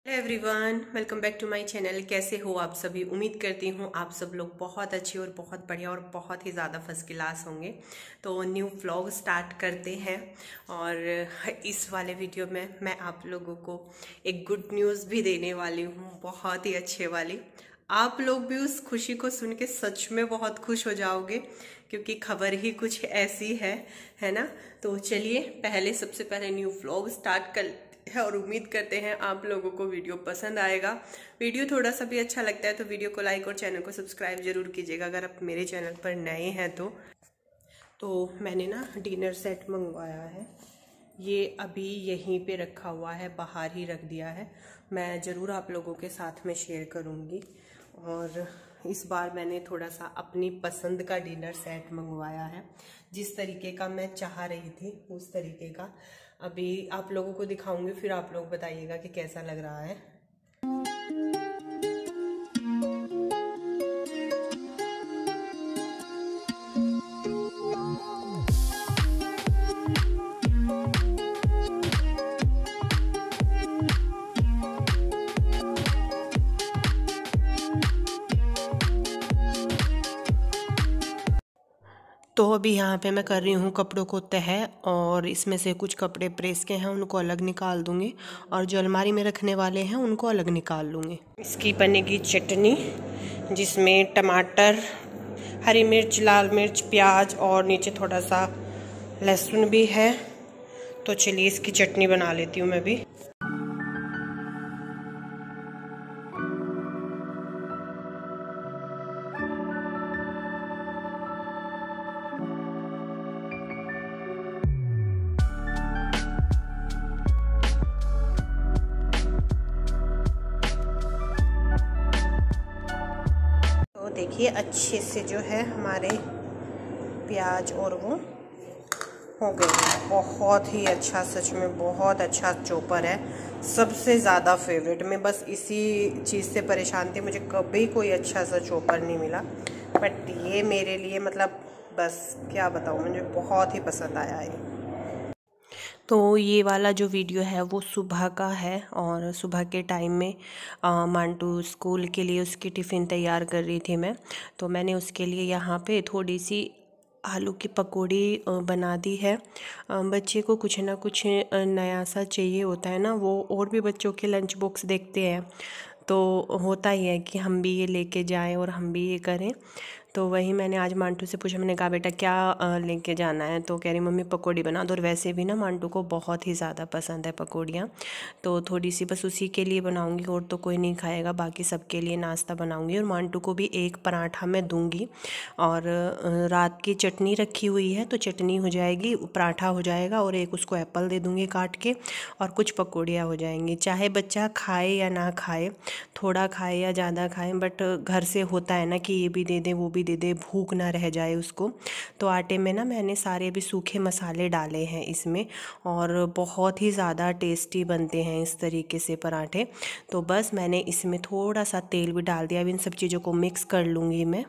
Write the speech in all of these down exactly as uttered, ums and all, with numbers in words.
Hello everyone, welcome back to my channel. कैसे हो आप सभी? उम्मीद करती हूँ आप सब लोग बहुत अच्छे और बहुत बढ़िया और बहुत ही ज़्यादा फर्स्ट क्लास होंगे। तो न्यू व्लॉग स्टार्ट करते हैं और इस वाले वीडियो में मैं आप लोगों को एक गुड न्यूज़ भी देने वाली हूँ, बहुत ही अच्छे वाली। आप लोग भी उस खुशी को सुन के सच में बहुत खुश हो जाओगे क्योंकि खबर ही कुछ ऐसी है है ना। तो चलिए पहले सबसे पहले न्यू व्लॉग स्टार्ट कर है और उम्मीद करते हैं आप लोगों को वीडियो पसंद आएगा। वीडियो थोड़ा सा भी अच्छा लगता है तो वीडियो को लाइक और चैनल को सब्सक्राइब जरूर कीजिएगा अगर आप मेरे चैनल पर नए हैं तो। तो मैंने ना डिनर सेट मंगवाया है, ये अभी यहीं पे रखा हुआ है, बाहर ही रख दिया है। मैं ज़रूर आप लोगों के साथ में शेयर करूँगी। और इस बार मैंने थोड़ा सा अपनी पसंद का डिनर सेट मंगवाया है, जिस तरीके का मैं चाह रही थी उस तरीके का। अभी आप लोगों को दिखाऊंगी, फिर आप लोग बताइएगा कि कैसा लग रहा है। तो अभी यहाँ पे मैं कर रही हूँ कपड़ों को तह, और इसमें से कुछ कपड़े प्रेस के हैं उनको अलग निकाल दूँगी और जो अलमारी में रखने वाले हैं उनको अलग निकाल लूँगी। इसकी बनेगी चटनी जिसमें टमाटर, हरी मिर्च, लाल मिर्च, प्याज और नीचे थोड़ा सा लहसुन भी है। तो चलिए इसकी चटनी बना लेती हूँ मैं भी। देखिए अच्छे से जो है हमारे प्याज और वो हो गए, बहुत ही अच्छा, सच में बहुत अच्छा चॉपर है, सबसे ज़्यादा फेवरेट। मैं बस इसी चीज़ से परेशान थी, मुझे कभी कोई अच्छा सा चॉपर नहीं मिला, बट ये मेरे लिए मतलब बस क्या बताऊँ, मुझे बहुत ही पसंद आया है। तो ये वाला जो वीडियो है वो सुबह का है और सुबह के टाइम में आ, मांटू स्कूल के लिए उसकी टिफ़िन तैयार कर रही थी मैं। तो मैंने उसके लिए यहाँ पे थोड़ी सी आलू की पकौड़ी बना दी है। बच्चे को कुछ ना कुछ नया सा चाहिए होता है ना, वो और भी बच्चों के लंच बॉक्स देखते हैं तो होता ही है कि हम भी ये लेके जाएं और हम भी ये करें। तो वही मैंने आज मांटू से पूछा, मैंने कहा बेटा क्या लेके जाना है, तो कह रही मम्मी पकौड़ी बना दो। और वैसे भी ना मांटू को बहुत ही ज़्यादा पसंद है पकौड़ियाँ, तो थोड़ी सी बस उसी के लिए बनाऊंगी और तो कोई नहीं खाएगा, बाकी सबके लिए नाश्ता बनाऊंगी। और मांटू को भी एक पराठा मैं दूंगी। और रात की चटनी रखी हुई है तो चटनी हो जाएगी, पराठा हो जाएगा और एक उसको एप्पल दे दूँगी काट के और कुछ पकौड़ियाँ हो जाएंगी। चाहे बच्चा खाए या ना खाए, थोड़ा खाए या ज़्यादा खाए, बट घर से होता है ना कि ये भी दे दे वो भी दे दे, भूख ना रह जाए उसको। तो आटे में ना मैंने सारे भी सूखे मसाले डाले हैं इसमें और बहुत ही ज़्यादा टेस्टी बनते हैं इस तरीके से पराठे। तो बस मैंने इसमें थोड़ा सा तेल भी डाल दिया। अब इन सब चीज़ों को मिक्स कर लूँगी मैं।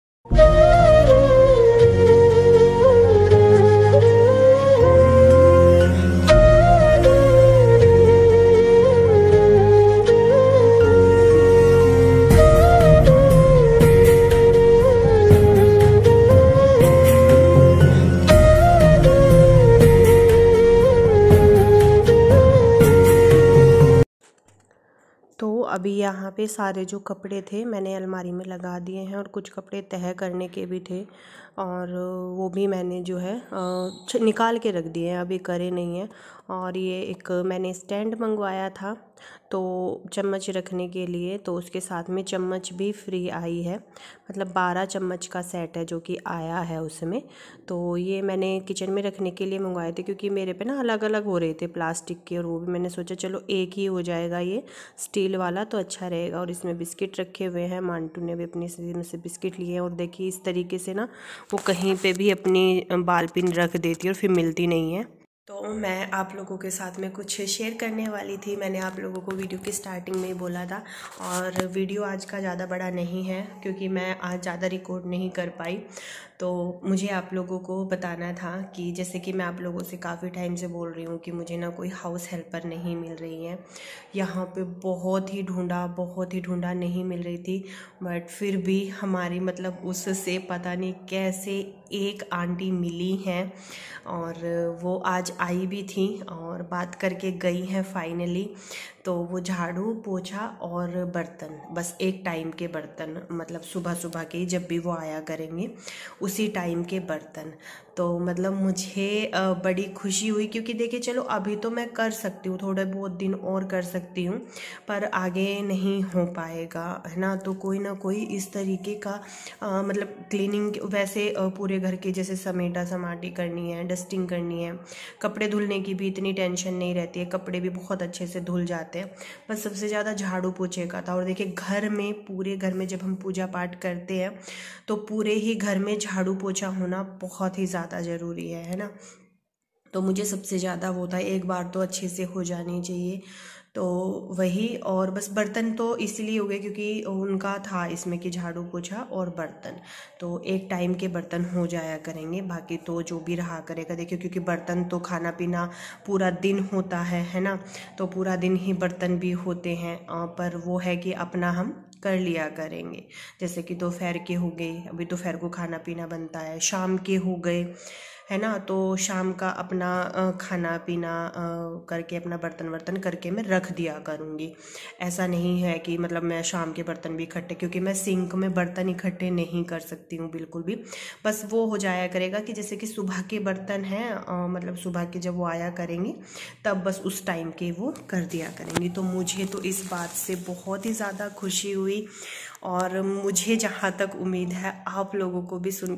तो अभी यहाँ पे सारे जो कपड़े थे मैंने अलमारी में लगा दिए हैं और कुछ कपड़े तह करने के भी थे और वो भी मैंने जो है निकाल के रख दिए हैं, अभी करे नहीं है। और ये एक मैंने स्टैंड मंगवाया था तो चम्मच रखने के लिए, तो उसके साथ में चम्मच भी फ्री आई है, मतलब बारह चम्मच का सेट है जो कि आया है उसमें। तो ये मैंने किचन में रखने के लिए मंगवाए थे क्योंकि मेरे पे ना अलग अलग हो रहे थे प्लास्टिक के, और वो भी मैंने सोचा चलो एक ही हो जाएगा ये स्टील वाला तो अच्छा रहेगा। और इसमें बिस्किट रखे हुए हैं, मांटू ने भी अपनी में से बिस्किट लिए हैं। और देखिए इस तरीके से ना वो कहीं पे भी अपनी बाल पिन रख देती है और फिर मिलती नहीं है। तो मैं आप लोगों के साथ में कुछ शेयर करने वाली थी। मैंने आप लोगों को वीडियो की स्टार्टिंग में ही बोला था, और वीडियो आज का ज़्यादा बड़ा नहीं है क्योंकि मैं आज ज़्यादा रिकॉर्ड नहीं कर पाई। तो मुझे आप लोगों को बताना था कि जैसे कि मैं आप लोगों से काफ़ी टाइम से बोल रही हूँ कि मुझे ना कोई हाउस हेल्पर नहीं मिल रही है। यहाँ पे बहुत ही ढूंढा बहुत ही ढूंढा नहीं मिल रही थी, बट फिर भी हमारी मतलब उससे पता नहीं कैसे एक आंटी मिली हैं, और वो आज आई भी थी और बात करके गई हैं फाइनली। तो वो झाड़ू पोछा और बर्तन, बस एक टाइम के बर्तन, मतलब सुबह सुबह के जब भी वो आया करेंगे उसी टाइम के बर्तन। तो मतलब मुझे बड़ी खुशी हुई क्योंकि देखिए चलो अभी तो मैं कर सकती हूँ, थोड़े बहुत दिन और कर सकती हूँ, पर आगे नहीं हो पाएगा, है ना। तो कोई ना कोई इस तरीके का आ, मतलब क्लीनिंग, वैसे आ, पूरे घर के जैसे समेटा समाटी करनी है, डस्टिंग करनी है, कपड़े धुलने की भी इतनी टेंशन नहीं रहती है, कपड़े भी बहुत अच्छे से धुल जाते हैं। बस सबसे ज़्यादा झाड़ू पोछे का था। और देखिए घर में, पूरे घर में जब हम पूजा पाठ करते हैं तो पूरे ही घर में झाड़ू पोछा होना बहुत ही ज़्यादा ज़रूरी है है ना। तो मुझे सबसे ज़्यादा वो था, एक बार तो अच्छे से हो जानी चाहिए, तो वही। और बस बर्तन तो इसलिए हो गए क्योंकि उनका था इसमें कि झाड़ू पोछा और बर्तन, तो एक टाइम के बर्तन हो जाया करेंगे, बाकी तो जो भी रहा करेगा। देखिए क्योंकि बर्तन तो खाना पीना पूरा दिन होता है है ना, तो पूरा दिन ही बर्तन भी होते हैं, पर वो है कि अपना हम कर लिया करेंगे। जैसे कि दोपहर के हो गए, अभी दोपहर को खाना पीना बनता है, शाम के हो गए, है ना। तो शाम का अपना खाना पीना करके अपना बर्तन वर्तन करके मैं रख दिया करूँगी। ऐसा नहीं है कि मतलब मैं शाम के बर्तन भी इकट्ठे, क्योंकि मैं सिंक में बर्तन इकट्ठे नहीं कर सकती हूँ बिल्कुल भी। बस वो हो जाया करेगा कि जैसे कि सुबह के बर्तन हैं, मतलब सुबह के जब वो आया करेंगे तब बस उस टाइम के वो कर दिया करेंगी। तो मुझे तो इस बात से बहुत ही ज़्यादा खुशी हुई, और मुझे जहाँ तक उम्मीद है आप लोगों को भी सुन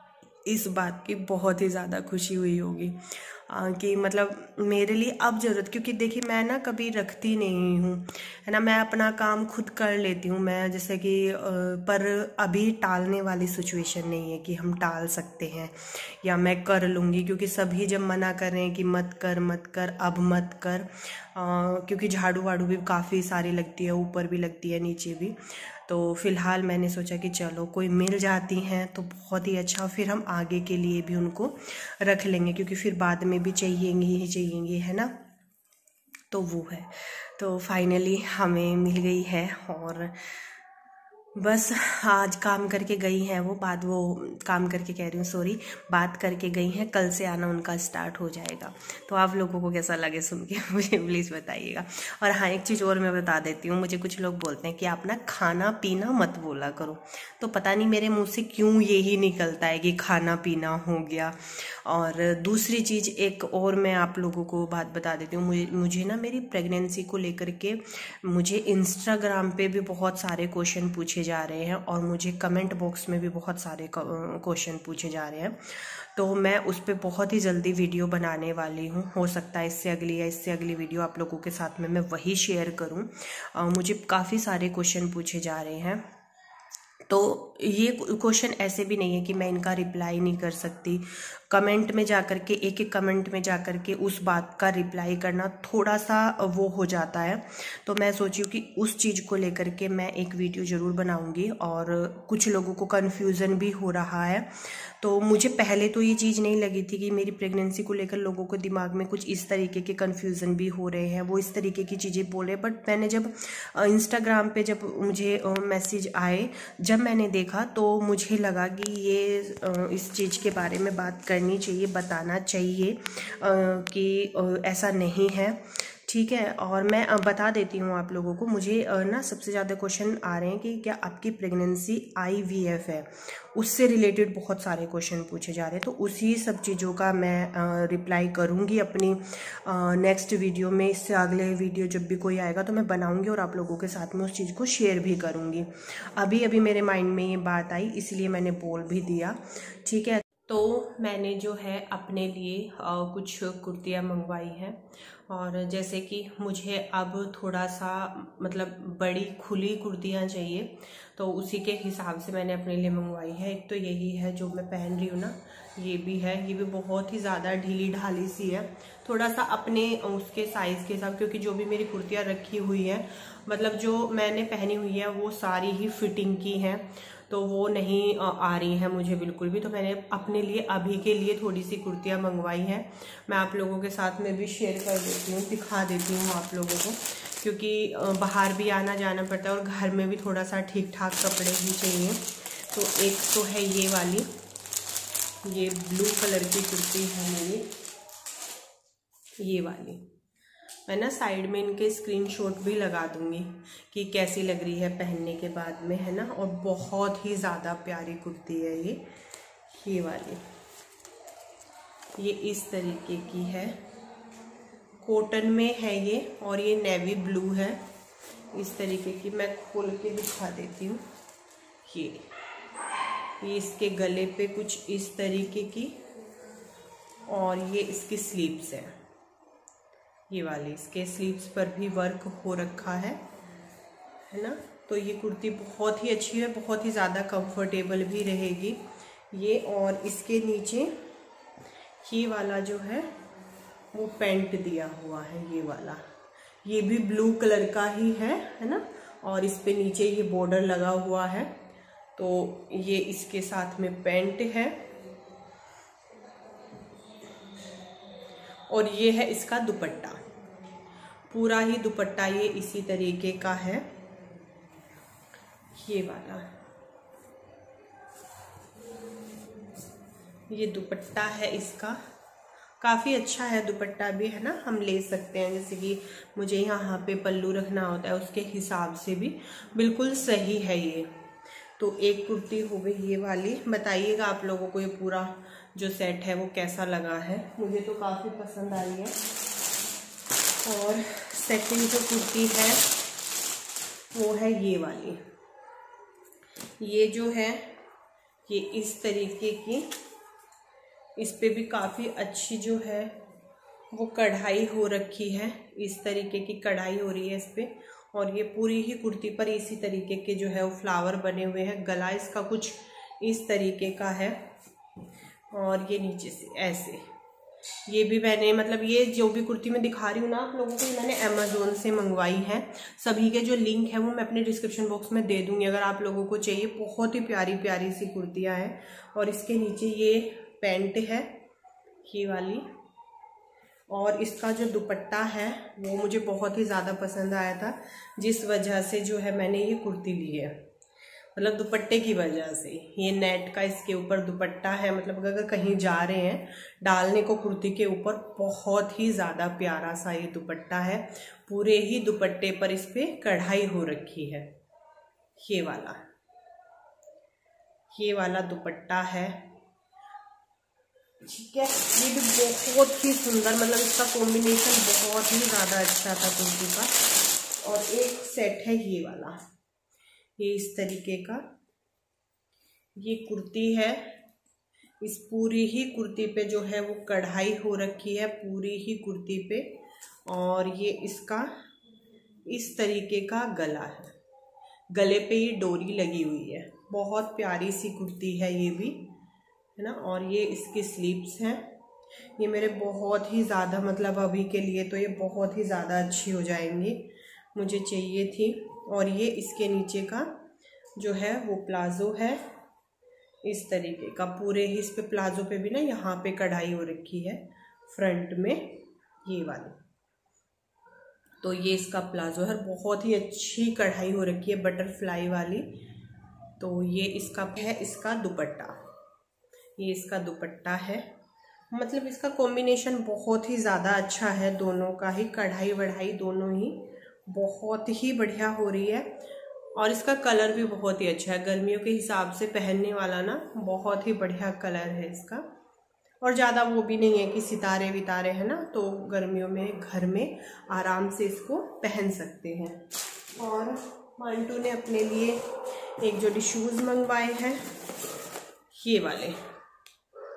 इस बात की बहुत ही ज़्यादा खुशी हुई होगी आ, कि मतलब मेरे लिए अब ज़रूरत, क्योंकि देखिए मैं ना कभी रखती नहीं हूँ, है ना। मैं अपना काम खुद कर लेती हूँ मैं, जैसे कि आ, पर अभी टालने वाली सिचुएशन नहीं है कि हम टाल सकते हैं या मैं कर लूँगी, क्योंकि सभी जब मना कर रहे हैं कि मत कर मत कर अब मत कर, आ, क्योंकि झाड़ू वाड़ू भी काफ़ी सारी लगती है, ऊपर भी लगती है नीचे भी। तो फ़िलहाल मैंने सोचा कि चलो कोई मिल जाती हैं तो बहुत ही अच्छा, फिर हम आगे के लिए भी उनको रख लेंगे, क्योंकि फिर बाद में भी चाहिएंगी ही चाहिएंगी, है ना। तो वो है, तो फाइनली हमें मिल गई है, और बस आज काम करके गई हैं वो, बात वो काम करके कह रही हूँ सॉरी बात करके गई हैं, कल से आना उनका स्टार्ट हो जाएगा। तो आप लोगों को कैसा लगे सुन के मुझे प्लीज़ बताइएगा। और हाँ, एक चीज़ और मैं बता देती हूँ, मुझे कुछ लोग बोलते हैं कि आप ना खाना पीना मत बोला करो, तो पता नहीं मेरे मुँह से क्यों यही निकलता है कि खाना पीना हो गया। और दूसरी चीज़ एक और मैं आप लोगों को बात बता देती हूँ, मुझे मुझे ना मेरी प्रेगनेंसी को लेकर के मुझे इंस्टाग्राम पे भी बहुत सारे क्वेश्चन पूछे जा रहे हैं, और मुझे कमेंट बॉक्स में भी बहुत सारे क्वेश्चन पूछे जा रहे हैं। तो मैं उस पर बहुत ही जल्दी वीडियो बनाने वाली हूँ, हो सकता है इससे अगली या इससे अगली वीडियो आप लोगों के साथ में मैं वही शेयर करूँ। मुझे काफ़ी सारे क्वेश्चन पूछे जा रहे हैं, तो ये क्वेश्चन ऐसे भी नहीं है कि मैं इनका रिप्लाई नहीं कर सकती। कमेंट में जा कर के, एक एक कमेंट में जा कर के उस बात का रिप्लाई करना थोड़ा सा वो हो जाता है। तो मैं सोची हूँ कि उस चीज़ को लेकर के मैं एक वीडियो ज़रूर बनाऊँगी। और कुछ लोगों को कन्फ्यूज़न भी हो रहा है, तो मुझे पहले तो ये चीज़ नहीं लगी थी कि मेरी प्रेगनेंसी को लेकर लोगों को दिमाग में कुछ इस तरीके के कन्फ्यूज़न भी हो रहे हैं, वो इस तरीके की चीज़ें बोल रहे हैं। बट मैंने जब इंस्टाग्राम पे जब मुझे मैसेज आए, जब मैंने देखा, तो मुझे लगा कि ये इस चीज़ के बारे में बात करनी चाहिए, बताना चाहिए कि ऐसा नहीं है, ठीक है। और मैं बता देती हूँ आप लोगों को, मुझे ना सबसे ज़्यादा क्वेश्चन आ रहे हैं कि क्या आपकी प्रेगनेंसी आई वी एफ है, उससे रिलेटेड बहुत सारे क्वेश्चन पूछे जा रहे हैं। तो उसी सब चीज़ों का मैं रिप्लाई करूँगी अपनी नेक्स्ट वीडियो में। इससे अगले वीडियो जब भी कोई आएगा तो मैं बनाऊँगी और आप लोगों के साथ में उस चीज़ को शेयर भी करूँगी। अभी अभी मेरे माइंड में ये बात आई, इसलिए मैंने बोल भी दिया, ठीक है। तो मैंने जो है अपने लिए कुछ कुर्तियाँ मंगवाई हैं, और जैसे कि मुझे अब थोड़ा सा मतलब बड़ी खुली कुर्तियाँ चाहिए, तो उसी के हिसाब से मैंने अपने लिए मंगवाई है। एक तो यही है जो मैं पहन रही हूँ ना, ये भी है, ये भी बहुत ही ज़्यादा ढीली ढाली सी है, थोड़ा सा अपने उसके साइज़ के हिसाब, क्योंकि जो भी मेरी कुर्तियाँ रखी हुई हैं मतलब जो मैंने पहनी हुई है वो सारी ही फिटिंग की हैं, तो वो नहीं आ रही हैं मुझे बिल्कुल भी। तो मैंने अपने लिए अभी के लिए थोड़ी सी कुर्तियाँ मंगवाई हैं, मैं आप लोगों के साथ में भी शेयर कर देती हूँ, दिखा देती हूँ आप लोगों को, क्योंकि बाहर भी आना जाना पड़ता है और घर में भी थोड़ा सा ठीक ठाक कपड़े ही चाहिए। तो एक तो है ये वाली, ये ब्लू कलर की कुर्ती है मेरी, ये वाली। मैं ना साइड में इनके स्क्रीनशॉट भी लगा दूंगी कि कैसी लग रही है पहनने के बाद में, है ना। और बहुत ही ज़्यादा प्यारी कुर्ती है ये ये वाली। ये इस तरीके की है, कॉटन में है ये, और ये नेवी ब्लू है इस तरीके की। मैं खोल के दिखा देती हूँ। ये ये इसके गले पे कुछ इस तरीके की, और ये इसकी स्लीव्स है, ये वाली इसके स्लीव्स पर भी वर्क हो रखा है है ना। तो ये कुर्ती बहुत ही अच्छी है, बहुत ही ज़्यादा कंफर्टेबल भी रहेगी ये। और इसके नीचे ये वाला जो है वो पैंट दिया हुआ है, ये वाला, ये भी ब्लू कलर का ही है है ना। और इस पे नीचे ये बॉर्डर लगा हुआ है, तो ये इसके साथ में पैंट है, और ये है इसका दुपट्टा, पूरा ही दुपट्टा ये इसी तरीके का है, ये वाला ये दुपट्टा है इसका। काफ़ी अच्छा है दुपट्टा भी, है ना, हम ले सकते हैं, जैसे कि मुझे यहाँ पे पल्लू रखना होता है उसके हिसाब से भी बिल्कुल सही है ये। तो एक कुर्ती हो गई ये वाली। बताइएगा आप लोगों को ये पूरा जो सेट है वो कैसा लगा है, मुझे तो काफ़ी पसंद आई है। और सेकंड जो कुर्ती है वो है ये वाली, ये जो है ये इस तरीके की, इस पे भी काफ़ी अच्छी जो है वो कढ़ाई हो रखी है, इस तरीके की कढ़ाई हो रही है इस पे। और ये पूरी ही कुर्ती पर इसी तरीके के जो है वो फ्लावर बने हुए हैं। गला इसका कुछ इस तरीके का है, और ये नीचे से ऐसे। ये भी मैंने मतलब ये जो भी कुर्ती मैं दिखा रही हूँ ना आप लोगों को, मैंने अमेज़ोन से मंगवाई है। सभी के जो लिंक है वो मैं अपने डिस्क्रिप्शन बॉक्स में दे दूँगी अगर आप लोगों को चाहिए। बहुत ही प्यारी प्यारी सी कुर्तियाँ हैं। और इसके नीचे ये पैंट है ये वाली, और इसका जो दुपट्टा है वो मुझे बहुत ही ज़्यादा पसंद आया था, जिस वजह से जो है मैंने ये कुर्ती ली है, मतलब दुपट्टे की वजह से। ये नेट का इसके ऊपर दुपट्टा है, मतलब अगर कहीं जा रहे हैं डालने को कुर्ती के ऊपर, बहुत ही ज़्यादा प्यारा सा ये दुपट्टा है। पूरे ही दुपट्टे पर इस पर कढ़ाई हो रखी है, ये वाला ये वाला दुपट्टा है, ठीक है। ये भी बहुत ही सुंदर, मतलब इसका कॉम्बिनेशन बहुत ही ज़्यादा अच्छा था कुर्ती का। और एक सेट है ये वाला, ये इस तरीके का ये कुर्ती है। इस पूरी ही कुर्ती पे जो है वो कढ़ाई हो रखी है, पूरी ही कुर्ती पे। और ये इसका इस तरीके का गला है, गले पे ये डोरी लगी हुई है। बहुत प्यारी सी कुर्ती है ये भी, है ना। और ये इसकी स्लीव्स हैं, ये मेरे बहुत ही ज़्यादा मतलब अभी के लिए तो ये बहुत ही ज़्यादा अच्छी हो जाएंगी, मुझे चाहिए थी। और ये इसके नीचे का जो है वो प्लाज़ो है इस तरीके का, पूरे ही इस पे प्लाज़ो पे भी ना यहाँ पे कढ़ाई हो रखी है फ्रंट में, ये वाली। तो ये इसका प्लाज़ो है, बहुत ही अच्छी कढ़ाई हो रखी है बटरफ्लाई वाली। तो ये इसका है इसका दुपट्टा, ये इसका दुपट्टा है। मतलब इसका कॉम्बिनेशन बहुत ही ज़्यादा अच्छा है, दोनों का ही कढ़ाई वढ़ाई दोनों ही बहुत ही बढ़िया हो रही है। और इसका कलर भी बहुत ही अच्छा है, गर्मियों के हिसाब से पहनने वाला ना, बहुत ही बढ़िया कलर है इसका। और ज़्यादा वो भी नहीं है कि सितारे वितारे है ना, तो गर्मियों में घर में आराम से इसको पहन सकते हैं। और मांटू ने अपने लिए एक जोड़ी शूज़ मंगवाए हैं, ये वाले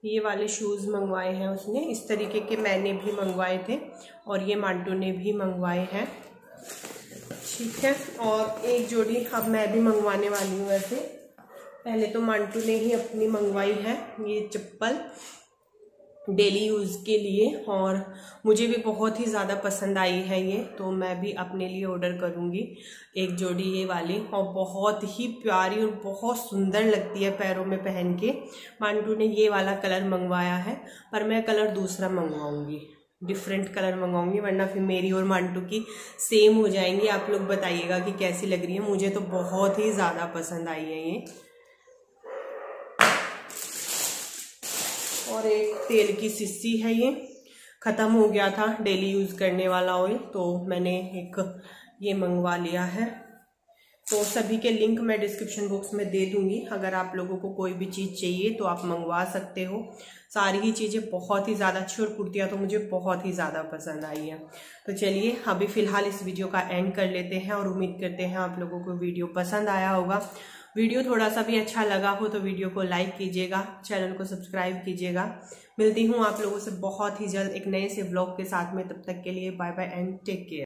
ये वाले शूज़ मंगवाए हैं उसने, इस तरीके के मैंने भी मंगवाए थे और ये मांटू ने भी मंगवाए हैं। ठीक है, और एक जोड़ी अब मैं भी मंगवाने वाली हूँ। वैसे पहले तो मांटू ने ही अपनी मंगवाई है ये चप्पल डेली यूज़ के लिए, और मुझे भी बहुत ही ज़्यादा पसंद आई है ये, तो मैं भी अपने लिए ऑर्डर करूँगी एक जोड़ी ये वाली। और बहुत ही प्यारी और बहुत सुंदर लगती है पैरों में पहन के। मांटू ने ये वाला कलर मंगवाया है, पर मैं कलर दूसरा मंगवाऊँगी, डिफरेंट कलर मंगवाऊँगी, वरना फिर मेरी और मांटू की सेम हो जाएंगी। आप लोग बताइएगा कि कैसी लग रही है। मुझे तो बहुत ही ज़्यादा पसंद आई है ये। और एक तेल की शीशी है, ये ख़त्म हो गया था डेली यूज़ करने वाला ऑयल, तो मैंने एक ये मंगवा लिया है। तो सभी के लिंक मैं डिस्क्रिप्शन बॉक्स में दे दूंगी, अगर आप लोगों को कोई भी चीज़ चाहिए तो आप मंगवा सकते हो। सारी ही चीज़ें बहुत ही ज़्यादा अच्छी, और कुर्तियाँ तो मुझे बहुत ही ज़्यादा पसंद आई है। तो चलिए अभी फ़िलहाल इस वीडियो का एंड कर लेते हैं, और उम्मीद करते हैं आप लोगों को वीडियो पसंद आया होगा। वीडियो थोड़ा सा भी अच्छा लगा हो तो वीडियो को लाइक कीजिएगा, चैनल को सब्सक्राइब कीजिएगा। मिलती हूँ आप लोगों से बहुत ही जल्द एक नए से व्लॉग के साथ में, तब तक के लिए bye bye and take care.